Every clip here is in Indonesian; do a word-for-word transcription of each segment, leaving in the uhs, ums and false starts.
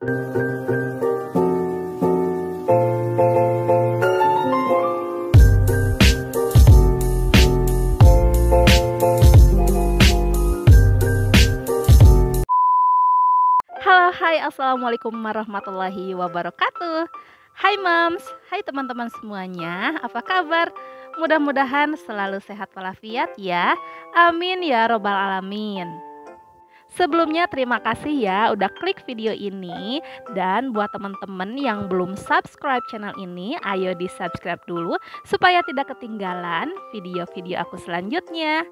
Halo, hai, assalamualaikum warahmatullahi wabarakatuh. Hai moms, hai teman-teman semuanya, apa kabar? Mudah-mudahan selalu sehat walafiat ya. Amin ya robbal alamin. Sebelumnya terima kasih ya udah klik video ini. Dan buat teman-teman yang belum subscribe channel ini, ayo di subscribe dulu supaya tidak ketinggalan video-video aku selanjutnya.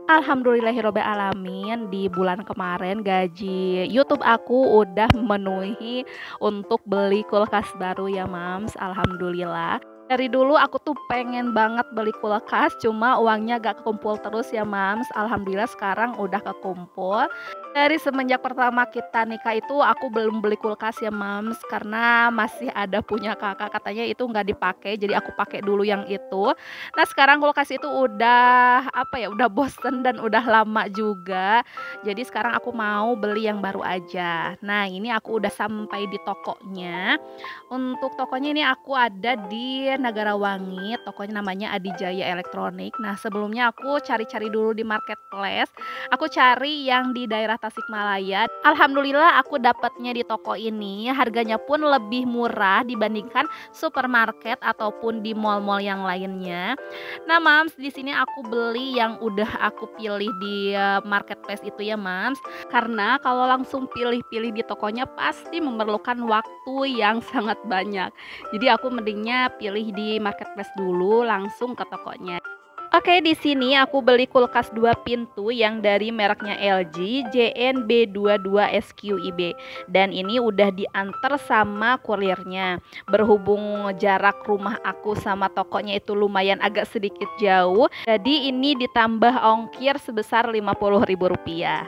Alhamdulillahirobbilalamin, di bulan kemarin gaji YouTube aku udah memenuhi untuk beli kulkas baru ya mams. Alhamdulillah. Dari dulu aku tuh pengen banget beli kulkas, cuma uangnya gak kekumpul terus ya mams. Alhamdulillah sekarang udah kekumpul. Dari semenjak pertama kita nikah itu aku belum beli kulkas ya mams, karena masih ada punya kakak, katanya itu nggak dipakai, jadi aku pakai dulu yang itu. Nah sekarang kulkas itu udah apa ya, udah bosen dan udah lama juga. Jadi sekarang aku mau beli yang baru aja. Nah ini aku udah sampai di tokonya. Untuk tokonya ini aku ada di Negarawangi, tokonya namanya Adijaya Elektronik. Nah sebelumnya aku cari-cari dulu di marketplace, aku cari yang di daerah Tasikmalaya. Alhamdulillah aku dapatnya di toko ini, harganya pun lebih murah dibandingkan supermarket ataupun di mall-mall yang lainnya. Nah mams, di sini aku beli yang udah aku pilih di marketplace itu ya mams, karena kalau langsung pilih-pilih di tokonya pasti memerlukan waktu yang sangat banyak. Jadi aku mendingnya pilih di marketplace dulu langsung ke tokonya. Oke, di sini aku beli kulkas dua pintu yang dari mereknya L G J N B dua puluh dua S Q I B, dan ini udah diantar sama kurirnya. Berhubung jarak rumah aku sama tokonya itu lumayan agak sedikit jauh, jadi ini ditambah ongkir sebesar lima puluh ribu rupiah.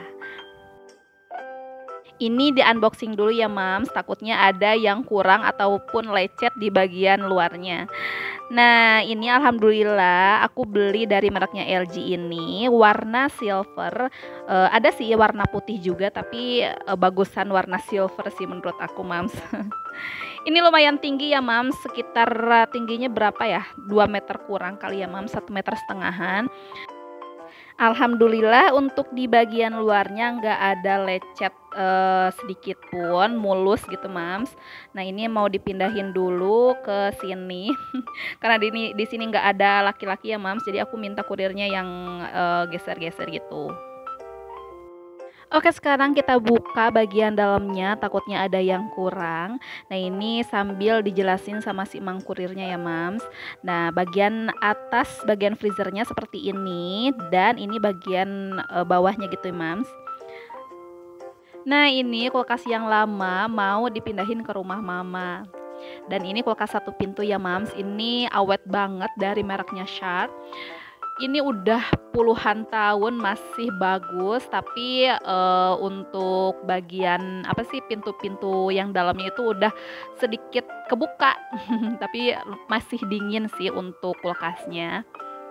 Ini di unboxing dulu ya mams, takutnya ada yang kurang ataupun lecet di bagian luarnya. Nah ini alhamdulillah aku beli dari mereknya L G ini warna silver. e, Ada sih warna putih juga, tapi e, bagusan warna silver sih menurut aku mams. Ini lumayan tinggi ya mams, sekitar tingginya berapa ya, dua meter kurang kali ya mams, satu meter setengahan. Alhamdulillah untuk di bagian luarnya nggak ada lecet eh, sedikit pun, mulus gitu mams. Nah ini mau dipindahin dulu ke sini karena di di sini nggak ada laki-laki ya mams, jadi aku minta kurirnya yang eh, geser-geser gitu. Oke, sekarang kita buka bagian dalamnya, takutnya ada yang kurang. Nah ini sambil dijelasin sama si mang kurirnya ya mams. Nah bagian atas, bagian freezernya seperti ini, dan ini bagian e, bawahnya gitu ya mams. Nah ini kulkas yang lama mau dipindahin ke rumah mama. Dan ini kulkas satu pintu ya mams, ini awet banget dari mereknya Shark. Ini udah puluhan tahun masih bagus, tapi uh, untuk bagian apa sih, pintu-pintu yang dalamnya itu udah sedikit kebuka tapi masih dingin sih untuk kulkasnya.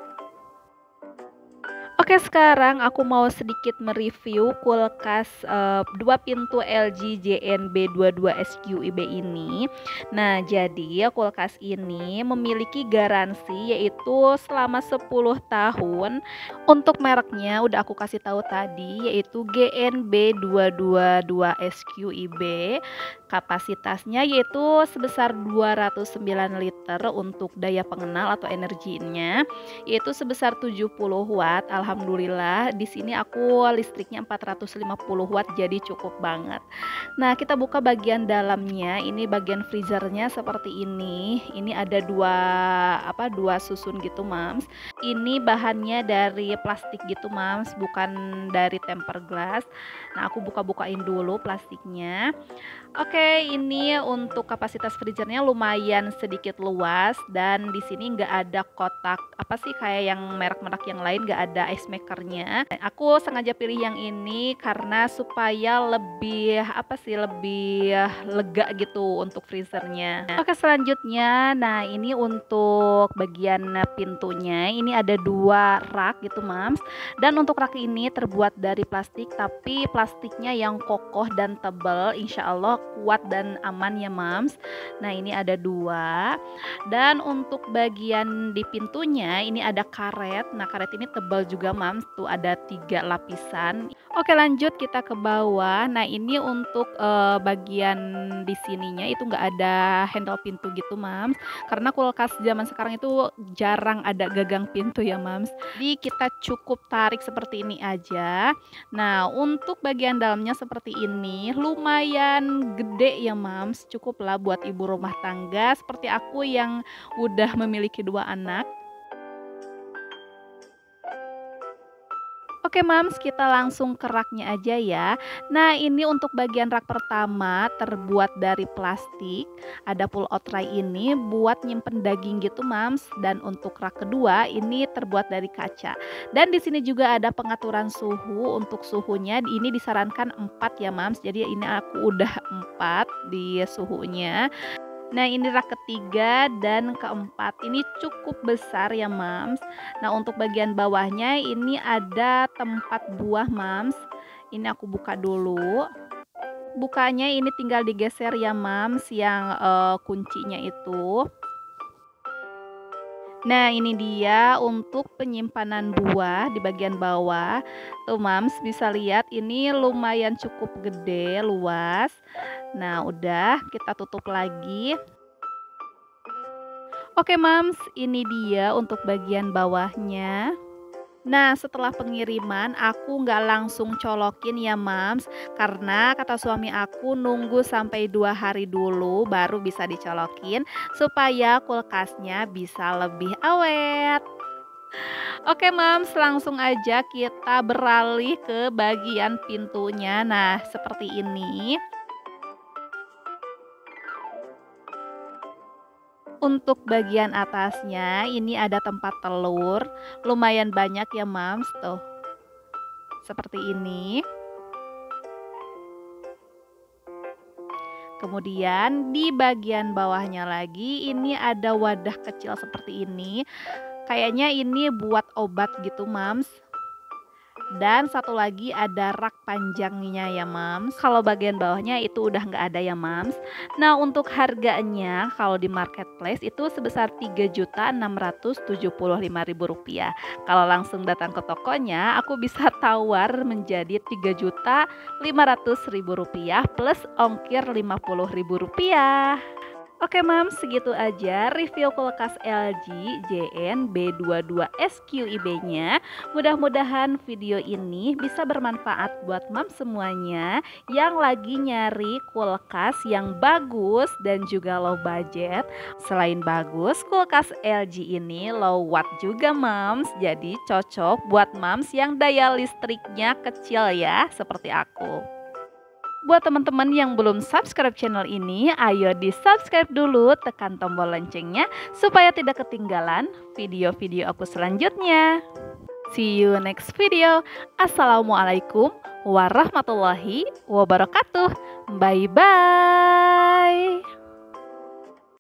Oke, sekarang aku mau sedikit mereview kulkas uh, dua pintu L G J N B dua puluh dua S Q I B ini. Nah, jadi kulkas ini memiliki garansi yaitu selama sepuluh tahun. Untuk mereknya udah aku kasih tahu tadi, yaitu G N B dua dua dua S Q I B. Kapasitasnya yaitu sebesar dua ratus sembilan liter untuk daya pengenal atau energinya, yaitu sebesar tujuh puluh watt. Alhamdulillah di sini aku listriknya empat ratus lima puluh watt, jadi cukup banget. Nah kita buka bagian dalamnya, ini bagian freezernya seperti ini. Ini ada dua apa dua susun gitu mams. Ini bahannya dari plastik gitu mams, bukan dari tempered glass. Nah aku buka-bukain dulu plastiknya. Oke, ini untuk kapasitas freezernya lumayan sedikit luas, dan di sini nggak ada kotak apa sih kayak yang merek-merek yang lain, nggak ada ice makernya. Aku sengaja pilih yang ini karena supaya lebih apa sih lebih lega gitu untuk freezernya. Oke, selanjutnya, nah ini untuk bagian pintunya ini ada dua rak gitu mams. Dan untuk rak ini terbuat dari plastik, tapi plastiknya yang kokoh dan tebal, insya Allah kuat dan aman ya mams. Nah ini ada dua. Dan untuk bagian di pintunya ini ada karet. Nah karet ini tebal juga mams, tuh ada tiga lapisan. Oke, lanjut kita ke bawah. Nah ini untuk uh, bagian di sininya itu nggak ada handle pintu gitu mams, karena kulkas zaman sekarang itu jarang ada gagang pintu ya mams. Jadi kita cukup tarik seperti ini aja. Nah untuk bagian dalamnya seperti ini, lumayan gede ya mams, cukup lah buat ibu rumah tangga seperti aku yang udah memiliki dua anak. Oke mams, kita langsung ke raknya aja ya. Nah ini untuk bagian rak pertama terbuat dari plastik. Ada pull out tray ini buat nyimpen daging gitu mams. Dan untuk rak kedua ini terbuat dari kaca. Dan di sini juga ada pengaturan suhu. Untuk suhunya ini disarankan empat ya mams. Jadi ini aku udah empat di suhunya. Nah ini rak ketiga dan keempat, ini cukup besar ya mams. Nah untuk bagian bawahnya ini ada tempat buah mams. Ini aku buka dulu. Bukanya ini tinggal digeser ya mams yang uh, kuncinya itu. Nah ini dia untuk penyimpanan buah di bagian bawah. Tuh mams bisa lihat ini lumayan cukup gede, luas. Nah udah, kita tutup lagi. Oke mams, ini dia untuk bagian bawahnya. Nah setelah pengiriman aku nggak langsung colokin ya mams, karena kata suami aku nunggu sampai dua hari dulu baru bisa dicolokin supaya kulkasnya bisa lebih awet. Oke mams, langsung aja kita beralih ke bagian pintunya. Nah seperti ini. Untuk bagian atasnya ini ada tempat telur, lumayan banyak ya mams, tuh seperti ini. Kemudian di bagian bawahnya lagi ini ada wadah kecil seperti ini. Kayaknya ini buat obat gitu mams. Dan satu lagi ada rak panjangnya ya mams. Kalau bagian bawahnya itu udah nggak ada ya mams. Nah untuk harganya kalau di marketplace itu sebesar tiga juta enam ratus tujuh puluh lima ribu rupiah. Kalau langsung datang ke tokonya aku bisa tawar menjadi tiga juta lima ratus ribu rupiah plus ongkir lima puluh ribu rupiah. Oke mams, segitu aja review kulkas L G J N B dua puluh dua S Q I B-nya. Mudah-mudahan video ini bisa bermanfaat buat mams semuanya yang lagi nyari kulkas yang bagus dan juga low budget. Selain bagus, kulkas L G ini low watt juga mams. Jadi cocok buat mams yang daya listriknya kecil ya, seperti aku. Buat teman-teman yang belum subscribe channel ini, ayo di subscribe dulu, tekan tombol loncengnya supaya tidak ketinggalan video-video aku selanjutnya. See you next video. Assalamualaikum warahmatullahi wabarakatuh. Bye bye.